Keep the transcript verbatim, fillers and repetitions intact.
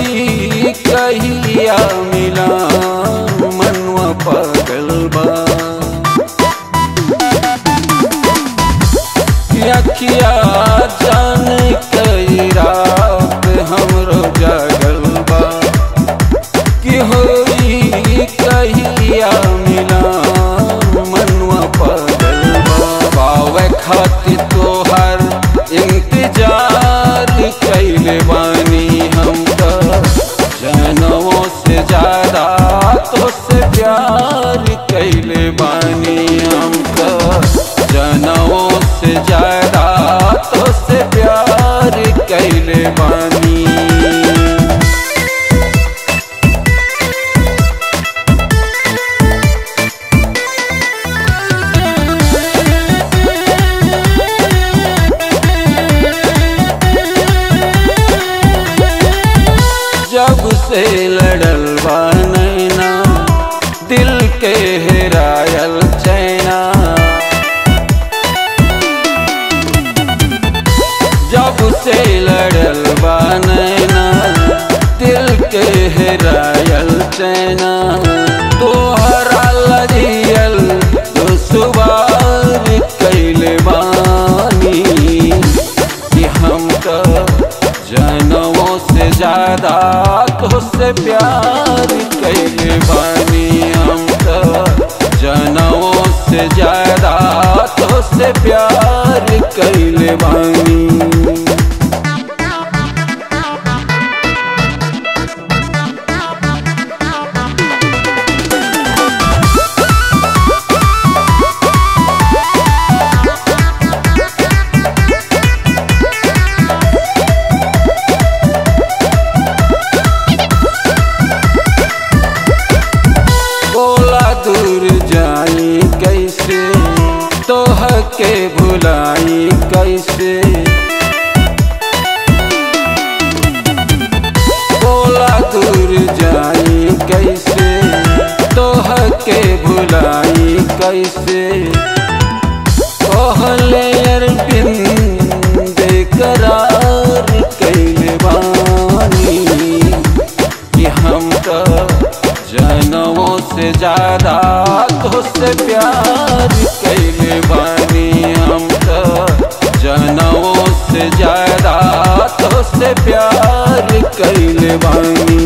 होई कहिया मिला मनवा पागल बा। अखिया जाने कई रात हमरो जागल बा कि होई कहिया मिला मनवा पागल बा। पावे खातिर तोहर इंतजार कैले बानी हम तो जनों से ज्यादा तोसे प्यार कैले बानी हम तो जनों से ज्यादा तोसे प्यार कैले बानी। जब से लड़ल बा नैना दिल के हेरायल चैना, जब से लड़ल बा नैना दिल के हेरायल चैना। तोहरा लगियल दुश्वार कैले बानी कि हम तो जनों से ज्यादा तोसे प्यार कैले बानी हम तो जनों से ज्यादा तोसे प्यार कैले बानी। दूर जाई कैसे तोह के भुलाई कैसे, बोला दूर जाई कैसे तोह के भुलाई कैसे। कहले अरविंद बेकरार कैले बानी कि हम तो जनों से ज्यादा तोसे प्यार कैले बानी हम तो जनों से ज्यादा तोसे प्यार कैले बानी।